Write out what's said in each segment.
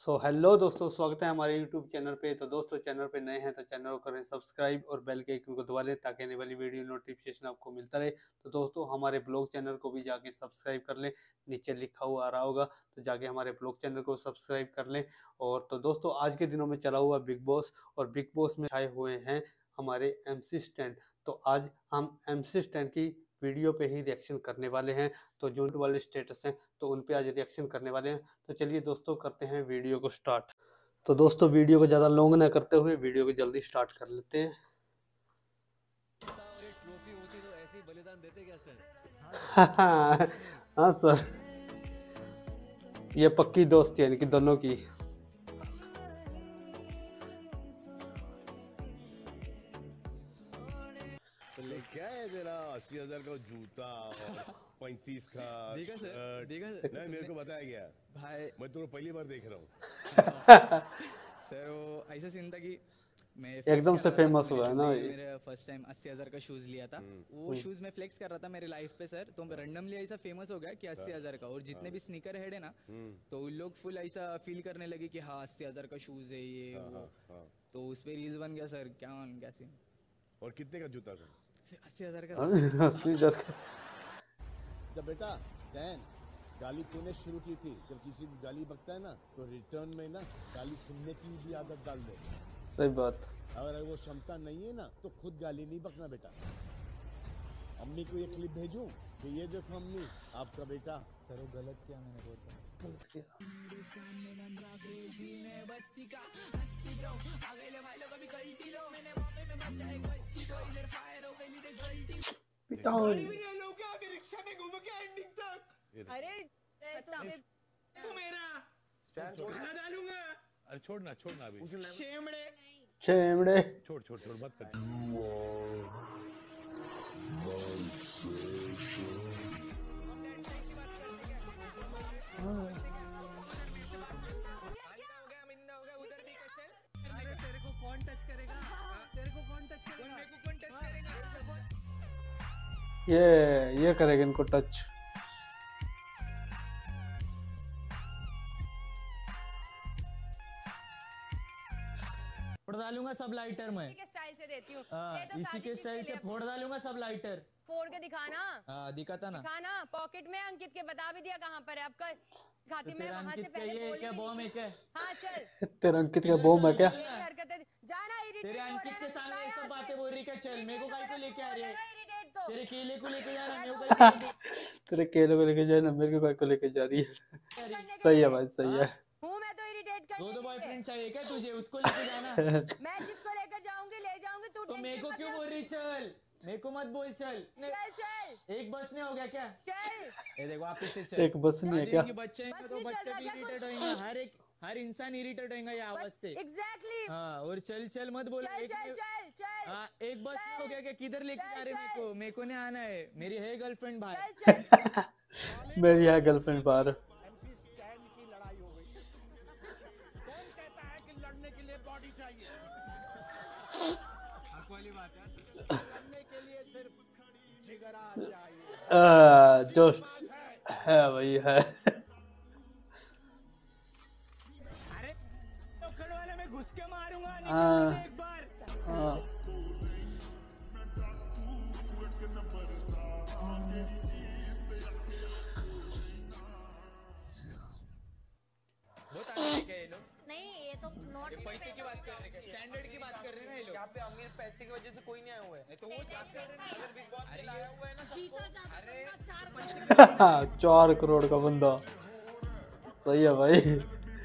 Hello दोस्तों, स्वागत है हमारे यूट्यूब चैनल पे। तो दोस्तों, चैनल पे नए हैं तो चैनल को करें सब्सक्राइब और बेल के आइकन को दबा लें ताकि आने वाली वीडियो नोटिफिकेशन आपको मिलता रहे। तो दोस्तों, हमारे ब्लॉग चैनल को भी जाके सब्सक्राइब कर लें, नीचे लिखा हुआ आ रहा होगा तो जाके हमारे ब्लॉग चैनल को सब्सक्राइब कर लें। और तो दोस्तों, आज के दिनों में चला हुआ बिग बॉस और बिग बॉस में आए हुए हैं हमारे MC स्टैंड। तो आज हम MC स्टैंड की वीडियो पे ही रिएक्शन करने वाले हैं। तो जो वाले स्टेटस हैं तो उन पे आज रिएक्शन करने वाले हैं। तो चलिए दोस्तों, करते हैं वीडियो को स्टार्ट। तो दोस्तों, वीडियो को ज़्यादा लॉन्ग ना करते हुए वीडियो को जल्दी स्टार्ट कर लेते हैं। और एक ट्रॉफी होती तो ऐसे ही बलिदान देते क्या सर? हाँ सर, ये पक्की दोस्ती है इनकी दोनों की। तो क्या है तेरा 80,000 का जूता और 35 का देखा सर, शर्ट? देखा सर। नहीं, मेरे को बताया गया भाई मैं तुमको पहली बार देख रहा हूँ। सर वो ऐसा सीन था कि मैं एकदम से फेमस हुआ है ना ये। मेरे फर्स्ट टाइम 80,000 का शूज लिया था। वो शूज में फ्लेक्स कर रहा था मेरे लाइफ पे सर, तो रैंडमली ऐसा फेमस हो गया कि 80,000 का। और जितने भी स्नीकर हेड है ना, तो उन लोग फुल ऐसा फील करने लगे कि हाँ 80,000 का शूज है ये वो। तो उस पे रील्स बन गया सर। क्या सीन। और कितने का जूता था? 80,000 का। 80,000 का। जब बेटा डैन गाली तूने शुरू की थी, जब किसी को गाली बकता है ना तो रिटर्न में ना गाली सुनने की भी आदत डाल दे। सही बात। अगर वो क्षमता नहीं है ना तो खुद गाली नहीं बकना बेटा। अम्मी को ये क्लिप भेजूं कि ये देखो अम्मी, आपका बेटा। सर वो गलत किया मैंने बहुत सारा। अरे तू मेरा खाना डालूंगा। अरे छोड़ना अभी। शेमड़े चेमड़े। छोड़ मत कर। ये करेगा इनको टच। फोड़ डालूंगा सब लाइटर में। इसी के स्टाइल से देती हूँ। इसी के स्टाइल से फोड़ डालूंगा सब लाइटर। फोड़ के दिखाना। दिखाता ना। दिखाना पॉकेट में। अंकित के बता भी दिया कहाँ पर है आपका। खाती मैं वहाँ से अंकित का पहले ये बोल क्या भी बॉम है दी क्या? थी। हाँ चल। तेरा अंकित का बॉम है क्या? ये हरकतें जाना तेरे इरिटेट हो अंकित के सामने ये सब बातें बोल रही क्या? चल मेरे को काहे को लेके आ रही है? इरिटेट तो तेरे केले को लेके जा रहा है, मेरे को काहे को तेरे केले को लेके जाए ना, मेरे को को लेके जा रही है। लेके जा सही है भाई, सही है। हूँ मैं तो इरिटेट कर। दो बॉयफ्रेंड चाहिए क्या तुझे? उसको लेके जाना। मैं जिसको लेकर जाऊंगी ले जाऊंगी। तू तो मेरे को टेंशन क्यों मत बोल रही चल? मेरे को मत बोल चल। ले। चल एक बस में हो गया क्या? चल। ये देखो वापस से चल। एक बस नहीं है क्या? जिनके बच्चे हैं तो नहीं चल बच्चे भी रहा क्या इरिटेट कुछ? होंगे। हर इंसान इरिटेट होगा ये आवाज से। एग्जैक्टली। हाँ, और चल मत बोलो। चल। हाँ, एक बस में हो गया क्या? किधर लेके जा रहे मेरे को नहीं आना है। मेरी है गर्लफ्रेंड बाहर। चल। मेरी है गर्लफ्रेंड बाहर। MC स्टैंड की लड़ाई हो गई। कौन कहता है कि लड़ने के लिए बॉडी चाहिए? वाली बात है। लड़ने के लिए सिर्फ जिगरा चाहिए। जो है वही है। अरे पकड़ वाले में घुस के मारूंगा। हाँ। एक बार। हाँ। बहुत आगे लेके आए ये लोग। नहीं ये तो नॉट पैसे की बात कर रहे हैं, स्टैंडर्ड की बात कर रहे हैं ना ये लोग। यहाँ पे अमीर पैसे की वजह से कोई नहीं आया हुआ है। तो वो बात कर रहे हैं अगर बिग बॉस में लाया हुआ है ना सबको। अरे 4 करोड़ का बंदा। सही है भाई।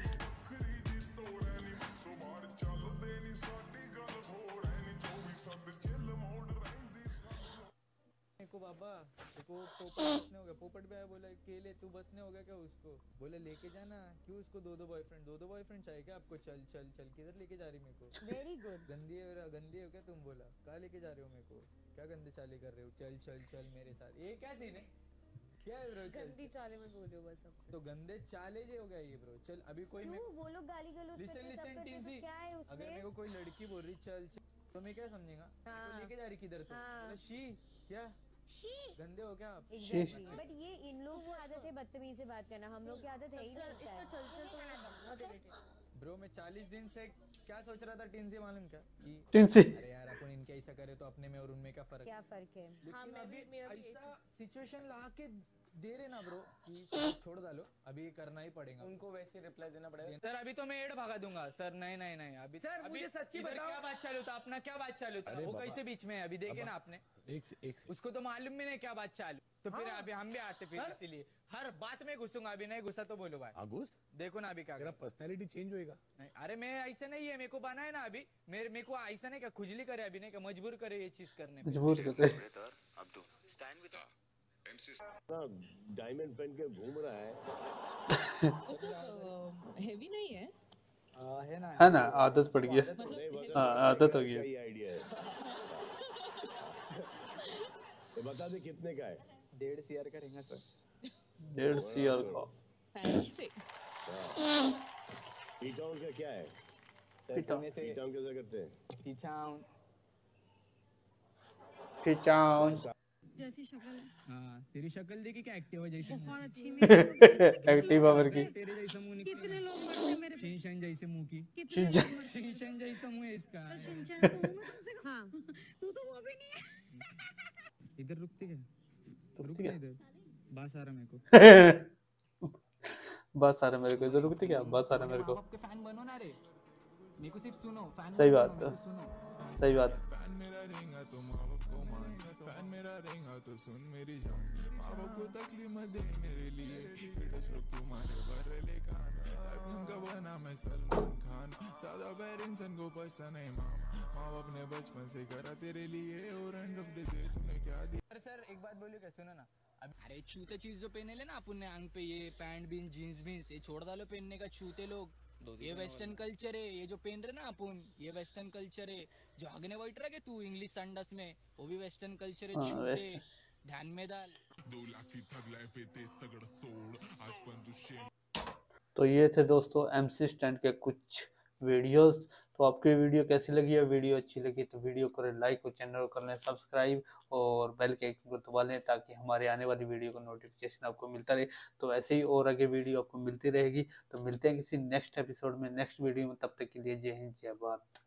को बाबा देखो पोपट बसने हो गया। पोपट भी आया बोला केले तू बसने हो गया क्या? उसको बोले लेके जाना। क्यों उसको दो बॉयफ्रेंड चाहिए क्या आपको? चल किधर लेके जा रही मेरे को? Very good. गंदी हो क्या तुम? बोला कहाँ लेके जा रहे हो मेरे को? क्या गंदे चाले कर रहे हो? चल मेरे साथ। ये क्या सीन है? क्या है ब्रो? गंदी चाले में बोलो बस सबसे। तो गंदे चाले जे हो गया ये ब्रो। चल अभी कोई वो लोग गाली गलौज करते हैं, सब लिसन करते हैं, टीजी। तो क्या है उसमें? अगर मेरे को कोई लड़की बोल रही चल तो मैं क्या समझेगा? हाँ। लेके जा रही किधर? तो हाँ। शी क्या गंदे हो क्या आप? एग्जैक्टली। बट ये इन लोग की आदत है बदतमीजी से बात करना। हम लोग की आदत है ही नहीं। ब्रो मैं 40 दिन से क्या सोच रहा था टीन से मालूम क्या कि टिंसी अरे यार अपन इनके ऐसा करे तो अपने में और उनमें क्या फर्क क्या फर्क है? लेकिन हाँ, मैं भी अभी मेरा भी ऐसा सिचुएशन ला के दे रहे ना ब्रो कि छोड़ डालो अभी करना ही पड़ेगा उनको वैसे रिप्लाई देना पड़ेगा। सर अभी तो मैं एड भगा दूंगा सर नहीं नहीं नहीं अभी सर मुझे सच्ची इधर बताओ। क्या बात चालू था अपना क्या बात चालू था अरे वो बाबा। कैसे बीच में है अभी देखे ना आपने एक उसको तो मालूम भी नहीं क्या बात चालू तो फिर अभी हम भी आते फिर इसीलिए हर बात में घुसूंगा अभी नहीं घुसा तो बोलो भाई आगुस देखो ना अभी क्या तेरा करूं। पर्सनालिटी चेंज होएगा। नहीं अरे मैं ऐसे नहीं है मेरे को बना है ना अभी मेरे को ऐसा नहीं क्या खुजली करे अभी नहीं क्या मजबूर करे ये चीज करने पे। मजबूर कर रहे डायमंड पहन के घूम रहा है। हेवी नहीं है है ना, आदत पड़ गई है। नहीं, वजन हाँ, बढ़ाने आदत का हो गई है। इसका ही आइडिया है। तो बता दे कितने का है? 1.5 CR का रहेगा सर 1.5 CR का। फैंसी टी-टाउन का क्या है? पुणे से टी-टाउन कैसा करते हैं? टीचाउन टिचाउन जैसी शक्ल है हाँ तेरी शक्ल देखी क्या एक्टिवा जैसी बहुत अच्छी मेरी एक्टिवा पर की तेरे जैसा मुंह कितने लोग मरते हैं मेरे पे शिनचैन जैसे मुंह की कितने लोग मरते हैं? शिनचैन जैसा मुंह है इसका तो शिनचैन तो हूँ मैं तुमसे हाँ तू तो वो भी नहीं है इधर रुकती क्या रुक रुकती क्या? इधर बास आ रहा मेरे को बस आ रहा मेरे को, इधर रुकती क्या? बस आ रहा मेरे को। माँ बाप के फैन बनो ना रे मेरे को सिर्फ सुनो फैन सही मत बात बनो, है। मेरे को सुनो सही बात। फैन मेरा रहेगा तो माँ बाप को मान फैन मेरा रहेगा तो सुन मेरी जान माँ बाप को तकलीफ मत दे मेरे लिए पीड़ित लोग तुम्हारे बरले कान लाइफ का बना मैं सलमान खान ज्यादा बैर इंसान को पछता नहीं माँ बाप ने बचपन से करा तेरे लिए और एंड ऑफ द डे तूने क्या दिया। अरे सर एक बात बोलियो क्या सुनो ना अब अरे छूते चीज जो पहने ले ना अपन ने आंग पे ये पैंट बीन जीन्स बीन्स ये छोड़ डालो पहनने का छूते लोग ये वेस्टर्न कल्चर है ये जो पहन रहे ना अपन ये वेस्टर्न कल्चर है जो आगने बैठ रहा है तू इंग्लिश संडस में वो भी वेस्टर्न कल्चर है हाँ, छूते western। ध्यान में डाल 2 लाख की थग लाइफ ते सगड़ सोड आज पण तू शेम तो ये थे दोस्तों MC स्टैंड के कुछ वीडियोस। तो आपको ये वीडियो कैसी लगी है? वीडियो अच्छी लगी तो वीडियो करें लाइक और चैनल को कर लें सब्सक्राइब और बेल के आइकन को दबा लें ताकि हमारे आने वाली वीडियो का नोटिफिकेशन आपको मिलता रहे। तो ऐसे ही और आगे वीडियो आपको मिलती रहेगी। तो मिलते हैं किसी नेक्स्ट एपिसोड में, नेक्स्ट वीडियो में। तब तक के लिए जय हिंद जय भारत।